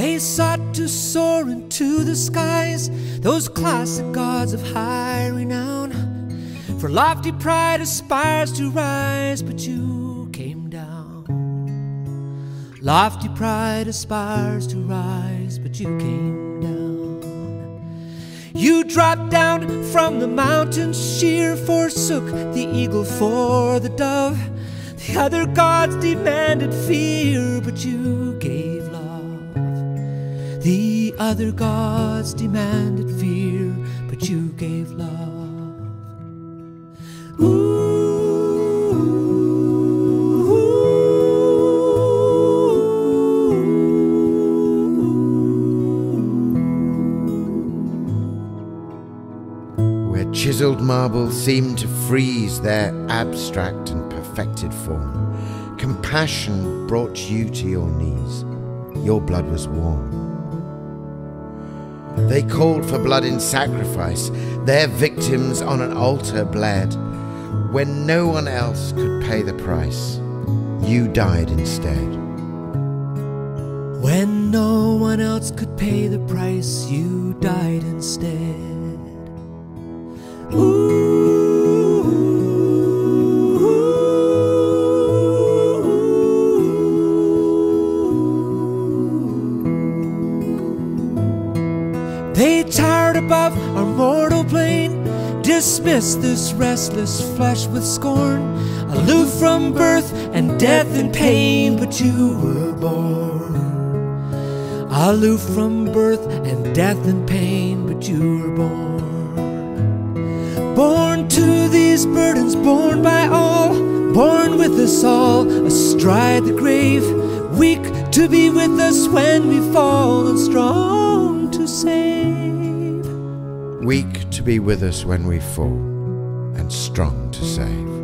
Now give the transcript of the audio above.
They sought to soar into the skies, those classic gods of high renown. For lofty pride aspires to rise, but you came down. Lofty pride aspires to rise, but you came down. You dropped down from the mountains sheer, forsook the eagle for the dove. The other gods demanded fear, but you gave love. The other gods demanded fear, but you gave love. Where chiseled marble seemed to freeze their abstract and perfected form, compassion brought you to your knees. Your blood was warm. They called for blood in sacrifice. Their victims on an altar bled. When no one else could pay the price, you died instead. When no one else could pay the price, you died instead. They towered above our mortal plane, dismissed this restless flesh with scorn, aloof from birth and death and pain, but you were born. Aloof from birth and death and pain, but you were born. Born to these burdens, born by all, born with us all, astride the grave, weak to be with us when we fall, and strong to save. Weak to be with us when we fall, and strong to save.